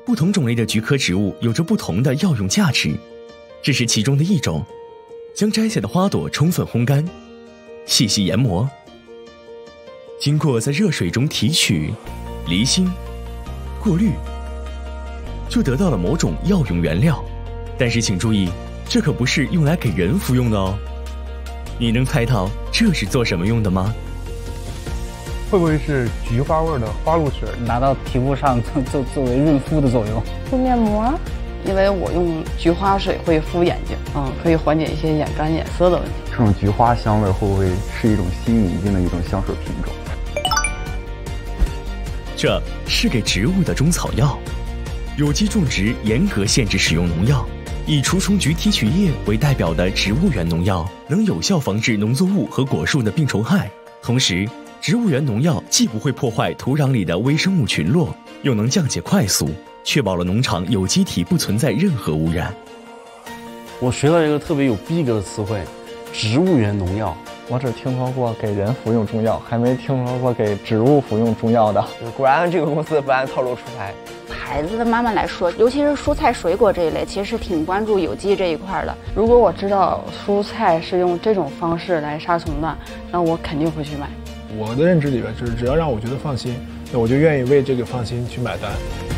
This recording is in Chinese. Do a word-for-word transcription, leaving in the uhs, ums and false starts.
不同种类的菊科植物有着不同的药用价值，这是其中的一种。将摘下的花朵充分烘干，细细研磨，经过在热水中提取、离心、过滤，就得到了某种药用原料。但是请注意，这可不是用来给人服用的哦。你能猜到这是做什么用的吗？ 会不会是菊花味的花露水？ 拿到皮肤上作作为润肤的作用。 敷面膜， 因为我用菊花水会敷眼睛，嗯，可以缓解一些眼干眼涩的问题。 这种菊花香味会不会是一种新引进的一种香水品种？ 这是给植物的中草药。有机种植严格限制使用农药，以除虫菊提取液为代表的植物源农药能有效防治农作物和果树的病虫害。同时，植物源农药既不会破坏土壤里的微生物群落，又能降解快速，确保了农场有机体不存在任何污染。 我学到一个特别有逼格的词汇，植物源农药。 我只听说过给人服用中药，还没听说过给植物服用中药的。 果然这个公司不按套路出牌。 孩子的妈妈来说，尤其是蔬菜水果这一类，其实是挺关注有机这一块的。 如果我知道蔬菜是用这种方式来杀虫的，那我肯定会去买。 我的认知里边就是，只要让我觉得放心，那我就愿意为这个放心去买单。